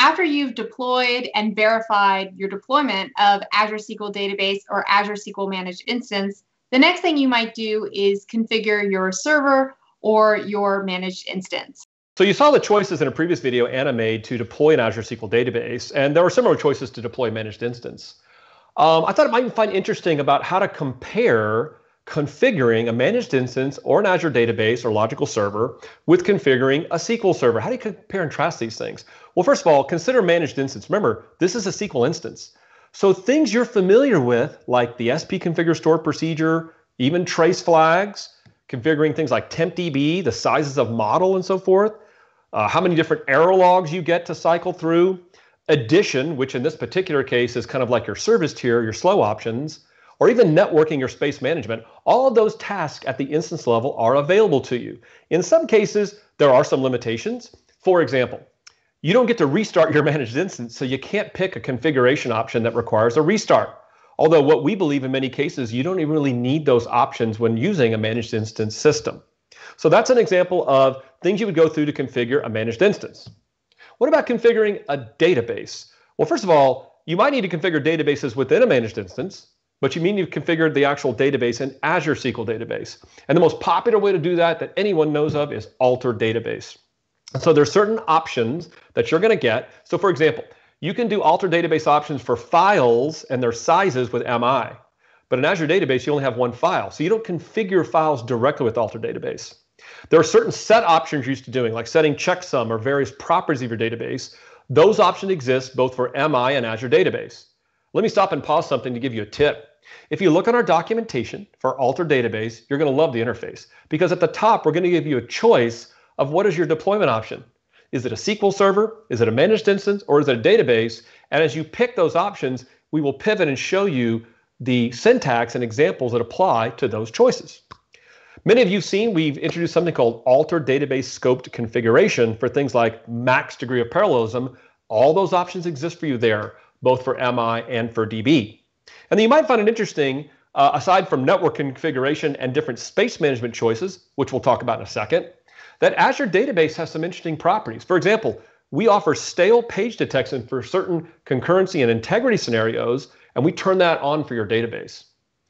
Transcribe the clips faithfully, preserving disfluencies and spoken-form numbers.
after you've deployed and verified your deployment of Azure S Q L Database or Azure S Q L Managed Instance, the next thing you might do is configure your server or your managed instance. So you saw the choices in a previous video Anna made to deploy an Azure S Q L database, and there were similar choices to deploy a managed instance. Um, I thought it might find interesting about how to compare configuring a managed instance or an Azure database or logical server with configuring a S Q L server. How do you compare and contrast these things? Well, first of all, consider managed instance. Remember, this is a S Q L instance. So things you're familiar with, like the S P configure store procedure, even trace flags, configuring things like tempdb, the sizes of model and so forth, uh, how many different error logs you get to cycle through, addition, which in this particular case is kind of like your service tier, your slow options, or even networking or space management. All of those tasks at the instance level are available to you. In some cases, there are some limitations. For example, you don't get to restart your managed instance, so you can't pick a configuration option that requires a restart. Although what we believe in many cases, you don't even really need those options when using a managed instance system. So that's an example of things you would go through to configure a managed instance. What about configuring a database? Well, first of all, you might need to configure databases within a managed instance, but you mean you've configured the actual database in Azure S Q L database. And the most popular way to do that that anyone knows of is alter database. So there's certain options that you're going to get. So for example, you can do alter database options for files and their sizes with M I. But in Azure database, you only have one file. So you don't configure files directly with alter database. There are certain set options you're used to doing, like setting checksum or various properties of your database. Those options exist both for M I and Azure database. Let me stop and pause something to give you a tip. If you look at our documentation for alter database, you're going to love the interface, because at the top, we're going to give you a choice of what is your deployment option. Is it a S Q L server? Is it a managed instance? Or is it a database? And as you pick those options, we will pivot and show you the syntax and examples that apply to those choices. Many of you have seen we've introduced something called alter database scoped configuration for things like max degree of parallelism. All those options exist for you there, both for M I and for D B. And then you might find it interesting, uh, aside from network configuration and different space management choices, which we'll talk about in a second, that Azure database has some interesting properties. For example, we offer stale page detection for certain concurrency and integrity scenarios, and we turn that on for your database.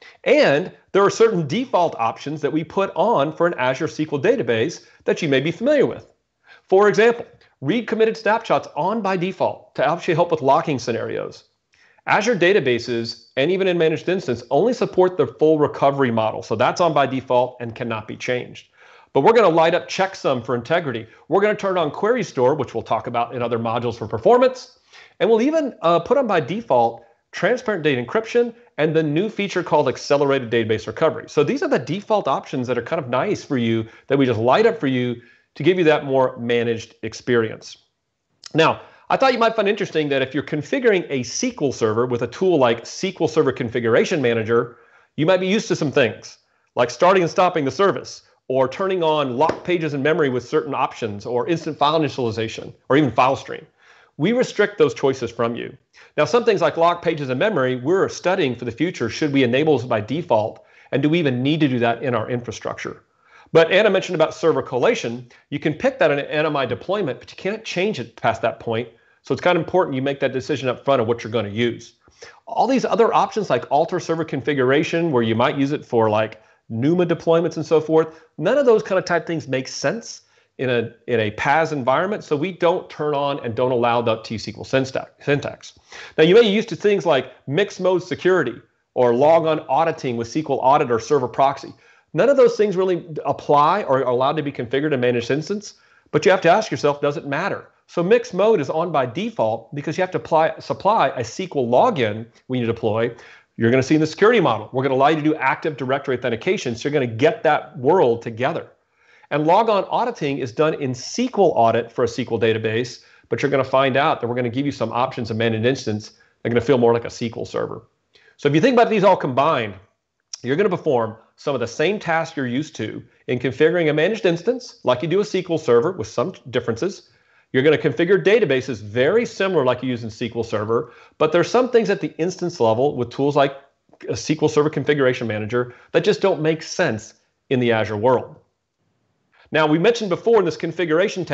And there are certain default options that we put on for an Azure S Q L database that you may be familiar with. For example, read committed snapshots on by default to actually help with locking scenarios. Azure databases, and even in managed instance, only support the full recovery model. So that's on by default and cannot be changed. But we're going to light up checksum for integrity. We're going to turn on query store, which we'll talk about in other modules for performance. And we'll even uh, put on by default transparent data encryption and the new feature called accelerated database recovery. So these are the default options that are kind of nice for you that we just light up for you to give you that more managed experience. Now, I thought you might find interesting that if you're configuring a S Q L server with a tool like S Q L Server Configuration Manager, you might be used to some things like starting and stopping the service, or turning on locked pages in memory with certain options, or instant file initialization, or even file stream. We restrict those choices from you. Now, some things like locked pages in memory, we're studying for the future. Should we enable this by default? And do we even need to do that in our infrastructure? But Anna mentioned about server collation. You can pick that in an N M I deployment, but you can't change it past that point. So it's kind of important you make that decision up front of what you're going to use. All these other options like alter server configuration, where you might use it for like NUMA deployments and so forth, none of those kind of type things make sense in a, in a P A S environment, so we don't turn on and don't allow the T S Q L syntax. Now, you may be used to things like mixed mode security or log on auditing with S Q L Audit or Server Proxy. None of those things really apply or are allowed to be configured in managed instance, but you have to ask yourself, does it matter? So mixed mode is on by default because you have to apply, supply a S Q L login when you deploy. You're going to see in the security model, we're going to allow you to do Active Directory authentication, so you're going to get that world together. And logon auditing is done in S Q L Audit for a S Q L database, but you're going to find out that we're going to give you some options in managed instance that are going to feel more like a S Q L server. So if you think about these all combined, you're going to perform some of the same tasks you're used to in configuring a managed instance, like you do a S Q L server with some differences. You're going to configure databases very similar like you use in S Q L Server, but there's some things at the instance level with tools like a S Q L Server Configuration Manager that just don't make sense in the Azure world. Now, we mentioned before in this configuration task,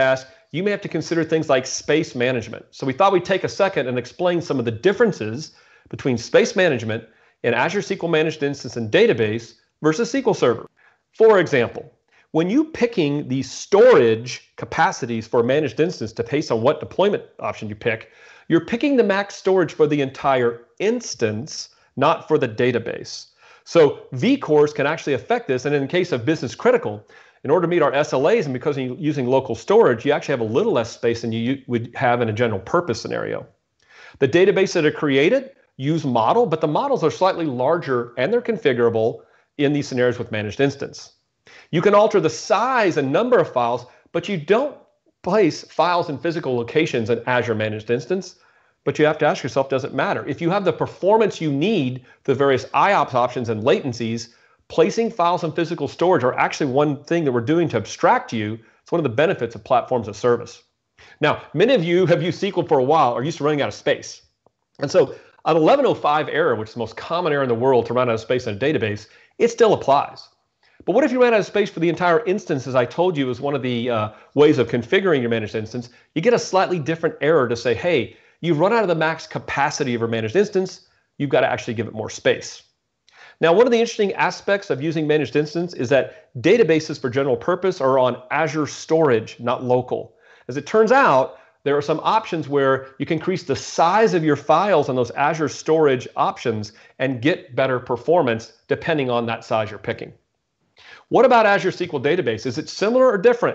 you may have to consider things like space management. So we thought we'd take a second and explain some of the differences between space management in Azure S Q L Managed Instance and Database versus S Q L Server. For example, when you picking the storage capacities for a managed instance to based on what deployment option you pick, you're picking the max storage for the entire instance, not for the database. So vCores can actually affect this, and in the case of business critical, in order to meet our S L As and because you're using local storage, you actually have a little less space than you would have in a general purpose scenario. The databases that are created use model, but the models are slightly larger and they're configurable in these scenarios with managed instance. You can alter the size and number of files, but you don't place files in physical locations in Azure Managed Instance. But you have to ask yourself, does it matter? If you have the performance you need, the various I O P S options and latencies, placing files in physical storage are actually one thing that we're doing to abstract you. It's one of the benefits of platforms as service. Now, many of you have used S Q L for a while or used to running out of space. And so an eleven oh five error, which is the most common error in the world to run out of space in a database, it still applies. But what if you ran out of space for the entire instance, as I told you is one of the uh, ways of configuring your managed instance? You get a slightly different error to say, hey, you've run out of the max capacity of your managed instance. You've got to actually give it more space. Now, one of the interesting aspects of using managed instance is that databases for general purpose are on Azure storage, not local. As it turns out, there are some options where you can increase the size of your files on those Azure storage options and get better performance depending on that size you're picking. What about Azure S Q L Database? Is it similar or different?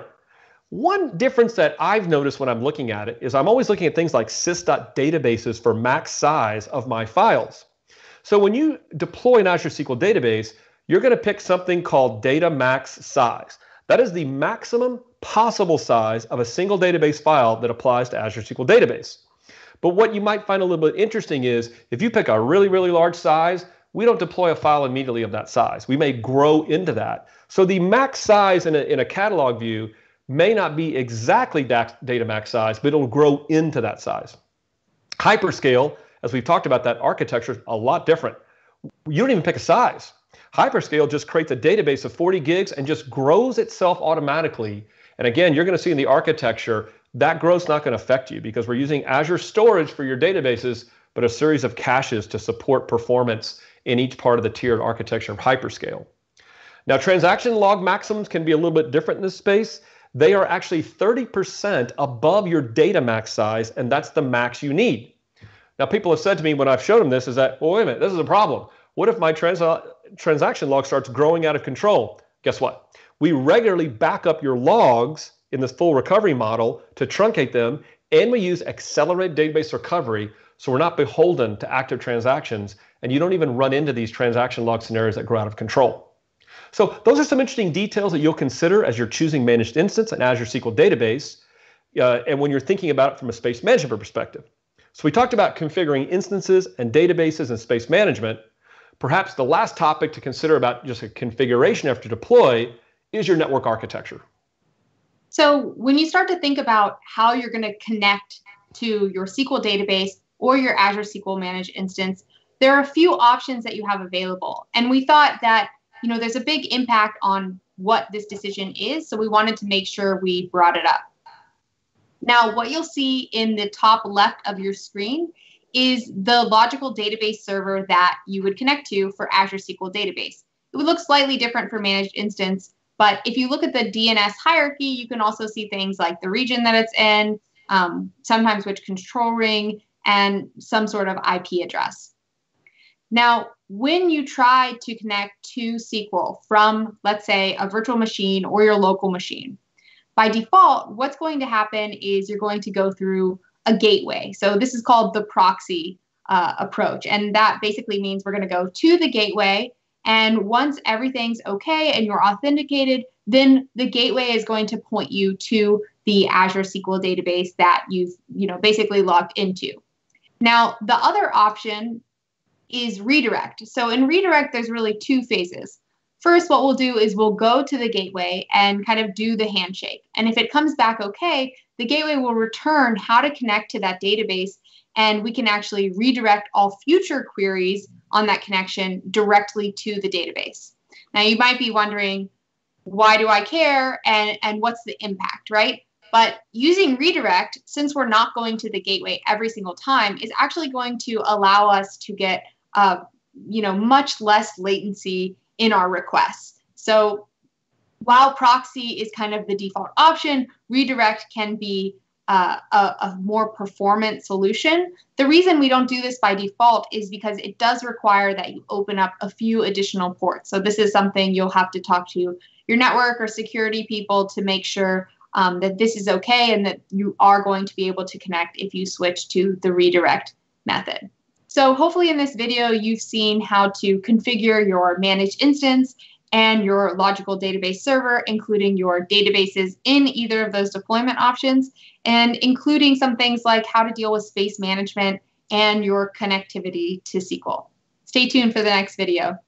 One difference that I've noticed when I'm looking at it is I'm always looking at things like sys.databases for max size of my files. So when you deploy an Azure S Q L database, you're going to pick something called data max size. That is the maximum possible size of a single database file that applies to Azure S Q L database. But what you might find a little bit interesting is if you pick a really, really large size, we don't deploy a file immediately of that size. We may grow into that. So the max size in a, in a catalog view may not be exactly data max size, but it'll grow into that size. Hyperscale, as we've talked about, that architecture is a lot different. You don't even pick a size. Hyperscale just creates a database of forty gigs and just grows itself automatically. And again, you're going to see in the architecture, that growth's not going to affect you because we're using Azure storage for your databases, but a series of caches to support performance in each part of the tiered architecture of hyperscale. Now, transaction log maximums can be a little bit different in this space. They are actually thirty percent above your data max size, and that's the max you need. Now, people have said to me when I've showed them this is that, well, wait a minute, this is a problem. What if my trans transaction log starts growing out of control? Guess what? We regularly back up your logs in this full recovery model to truncate them, and we use accelerated database recovery so we're not beholden to active transactions, and you don't even run into these transaction log scenarios that grow out of control. So those are some interesting details that you'll consider as you're choosing managed instance and Azure S Q L database, uh, and when you're thinking about it from a space management perspective. So we talked about configuring instances and databases and space management. Perhaps the last topic to consider about just a configuration after deploy is your network architecture. So when you start to think about how you're going to connect to your S Q L database or your Azure S Q L Managed Instance, there are a few options that you have available. And we thought that, you know, there's a big impact on what this decision is, so we wanted to make sure we brought it up. Now, what you'll see in the top left of your screen is the logical database server that you would connect to for Azure S Q L Database. It would look slightly different for Managed Instance, but if you look at the D N S hierarchy, you can also see things like the region that it's in, um, sometimes which control ring, and some sort of I P address. Now, when you try to connect to S Q L from, let's say, a virtual machine or your local machine, by default, what's going to happen is you're going to go through a gateway. So this is called the proxy uh, approach. And that basically means we're going to go to the gateway. And once everything's okay and you're authenticated, then the gateway is going to point you to the Azure S Q L database that you've, you know, basically logged into. Now, the other option is redirect. So in redirect, there's really two phases. First, what we'll do is we'll go to the gateway and kind of do the handshake. And if it comes back okay, the gateway will return how to connect to that database, and we can actually redirect all future queries on that connection directly to the database. Now, you might be wondering, why do I care, and, and what's the impact, right? But using redirect, since we're not going to the gateway every single time, is actually going to allow us to get uh, you know, much less latency in our requests. So while proxy is kind of the default option, redirect can be uh, a, a more performant solution. The reason we don't do this by default is because it does require that you open up a few additional ports. So this is something you'll have to talk to your network or security people to make sure um, that this is okay and that you are going to be able to connect if you switch to the redirect method. So hopefully in this video, you've seen how to configure your managed instance and your logical database server, including your databases in either of those deployment options, and including some things like how to deal with space management and your connectivity to S Q L. Stay tuned for the next video.